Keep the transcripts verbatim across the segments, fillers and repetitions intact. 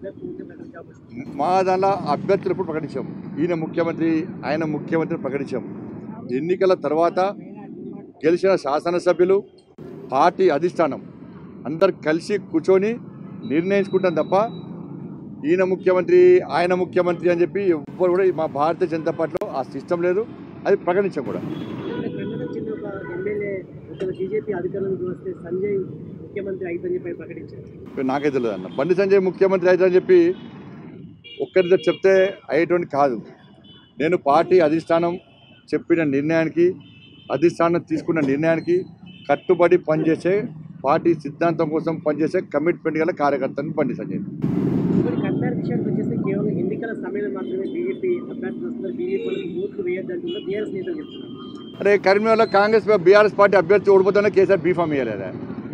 మా దానిలో అభ్యర్థులు ఎప్పుడు ప్రకటించాం. ఈయన ముఖ్యమంత్రి ఆయన ముఖ్యమంత్రి ప్రకటించాం. ఎన్నికల తర్వాత గెలిచిన శాసనసభ్యులు పార్టీ అధిష్టానం అందరు కలిసి కూర్చొని నిర్ణయించుకుంటాం తప్ప ఈయన ముఖ్యమంత్రి ఆయన ముఖ్యమంత్రి అని చెప్పి ఎవ్వరు కూడా మా భారతీయ జనతా పార్టీలో ఆ సిస్టమ్ లేదు. అది ప్రకటించాం కూడా. నాకే తెలియదు అన్న బండి సంజయ్ ముఖ్యమంత్రి అవుతుందని చెప్పి ఒక్కరితో చెప్తే అయ్యేటువంటి కాదు. నేను పార్టీ అధిష్టానం చెప్పిన నిర్ణయానికి అధిష్టానం తీసుకున్న నిర్ణయానికి కట్టుబడి పనిచేసే పార్టీ సిద్ధాంతం కోసం పనిచేసే కమిట్మెంట్ గల కార్యకర్తను బండి సంజయ్. అరే కరీంనగర్లో కాంగ్రెస్ బీఆర్ఎస్ పార్టీ అభ్యర్థి ఓడిపోతున్న కేసీఆర్ బీఫామ్ ఇవ్వలేదా?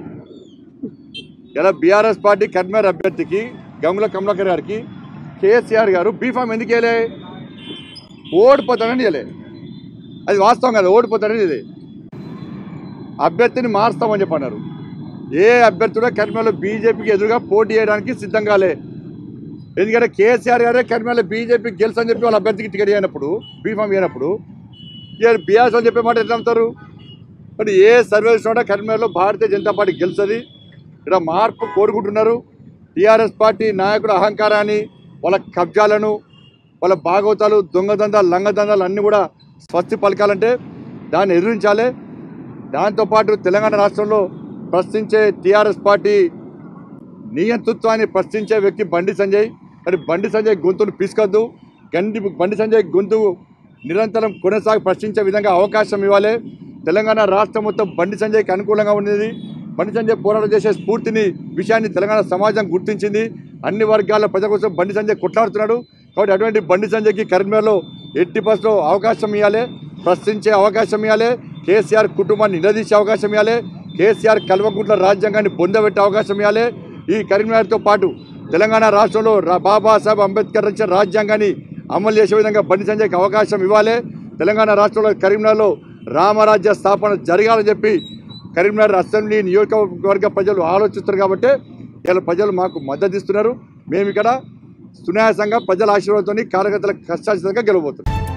ఇలా బీఆర్ఎస్ పార్టీ కరీంనగర్ అభ్యర్థికి గంగుల కమలాకర్ గారికి కేసీఆర్ గారు బీఫామ్ ఎందుకు ఇవ్వలే? ఓడిపోతానని ఇవ్వలే. అది వాస్తవం కదా, ఓడిపోతానని ఇది అభ్యర్థిని మారుస్తామని చెప్పన్నారు. ఏ అభ్యర్థి కూడా కరీంనగర్లో బీజేపీకి ఎదురుగా పోటీ చేయడానికి సిద్ధంగా లే. ఎందుకంటే కేసీఆర్ గారే కరీంనగర్లో బీజేపీకి గెలుసని చెప్పి వాళ్ళ అభ్యర్థికి టికెట్ అయినప్పుడు బీఫామ్ ఇవ్వనప్పుడు ఇక బీఆర్ఎస్ అని చెప్పే మాట ఎట్లా నమ్ముతారు? మరి ఏ సర్వేస్ కూడా కరీంనగర్లో భారతీయ జనతా పార్టీ గెలుస్తుంది. ఇక్కడ మార్పు కోరుకుంటున్నారు. టీఆర్ఎస్ పార్టీ నాయకుల అహంకారాన్ని, వాళ్ళ కబ్జాలను, వాళ్ళ భాగవతాలు, దొంగదందాలు, లంగదందాలు అన్నీ కూడా స్వస్తి పలకాలంటే దాన్ని ఎదిరించాలి. దాంతోపాటు తెలంగాణ రాష్ట్రంలో ప్రశ్నించే టీఆర్ఎస్ పార్టీ నియంతృత్వాన్ని ప్రశ్నించే వ్యక్తి బండి సంజయ్. మరి బండి సంజయ్ గొంతును పీసుకొద్దు. గండి బండి సంజయ్ గొంతు నిరంతరం కొనసాగి ప్రశ్నించే విధంగా అవకాశం ఇవ్వాలి. తెలంగాణ రాష్ట్రం మొత్తం బండి సంజయ్కి అనుకూలంగా ఉండేది. బండి సంజయ్ పోరాటం చేసే స్ఫూర్తిని విషయాన్ని తెలంగాణ సమాజం గుర్తించింది. అన్ని వర్గాల ప్రజల కోసం బండి సంజయ్ కొట్లాడుతున్నాడు. కాబట్టి అటువంటి బండి సంజయ్కి కరీంనగర్లో ఎట్టి బస్సులో అవకాశం ఇవ్వాలి, ప్రశ్నించే అవకాశం ఇవ్వాలి, కేసీఆర్ కుటుంబాన్ని నిలదీసే అవకాశం ఇవ్వాలి, కేసీఆర్ కల్వకుంట్ల రాజ్యాంగాన్ని పొందబెట్టే అవకాశం ఇవ్వాలి. ఈ కరీంనగర్తో పాటు తెలంగాణ రాష్ట్రంలో బాబాసాహెబ్ అంబేద్కర్ రచించిన రాజ్యాంగాన్ని అమలు చేసే విధంగా బండి సంజయ్కి అవకాశం ఇవ్వాలి. తెలంగాణ రాష్ట్రంలో కరీంనగర్లో రామరాజ్య స్థాపన జరగాలని చెప్పి కరీంనగర్ అసెంబ్లీ నియోజకవర్గ ప్రజలు ఆలోచిస్తారు. కాబట్టి ఇలా ప్రజలు మాకు మద్దతు ఇస్తున్నారు. మేము ఇక్కడ సునాయాసంగా ప్రజల ఆశీర్వాదంతో కార్యకర్తల కష్టాచితంగా గెలవబోతున్నాం.